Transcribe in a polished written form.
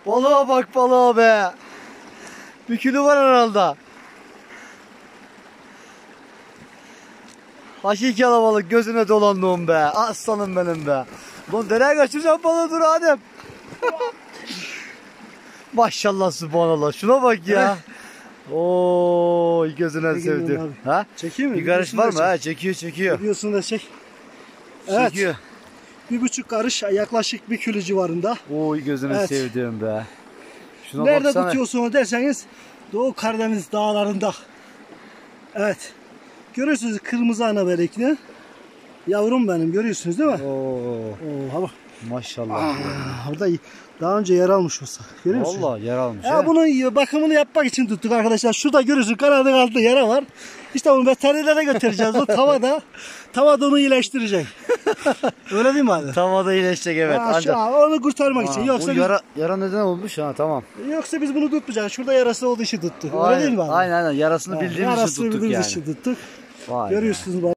Balığa bak, balığa be. Bir kilo var herhalde. Hakiki alabalık, gözüne dolandım be. Aslanım benim be. Lan nereye kaçıracağım balığı, dur Adem. Maşallah, subhanallah. Şuna bak ya. Oo, gözüne sevdim. Ha? Çekeyim mi? Bir karış var mı? Ha, çekiyor. Videosunu da çek. Evet. Çekiyor. 1,5 karış, yaklaşık 1 kilo civarında. Oy, gözünü Evet. sevdim be. Şuna Nerede baksana. tutuyorsunuz derseniz Doğu Karadeniz dağlarında. Evet. Görüyorsunuz kırmızı anabelekli. Yavrum benim, görüyorsunuz değil mi? Oo, Bak. maşallah. Burada daha önce yer almış olsa. Görüyor musunuz? Vallahi yer almış. Ya bunun bakımını yapmak için tuttuk arkadaşlar. Şurada görüyorsunuz, kanadın altında yara var. İşte onu veterinere götüreceğiz. O tavada onu iyileştirecek. Öyle değil mi abi? Tavada iyileşecek, evet. Ancak Onu kurtarmak için. Yoksa bu yara neden olmuş ha, tamam. yoksa biz bunu tutmayacağız. Şurada yarası olduğu için tuttuk. Öyle değil mi abi? Aynen, yarasını bildiğimiz için Yarasını tuttuk bildiğimiz yani. için tuttuk. Vay be. Görüyorsunuz bak.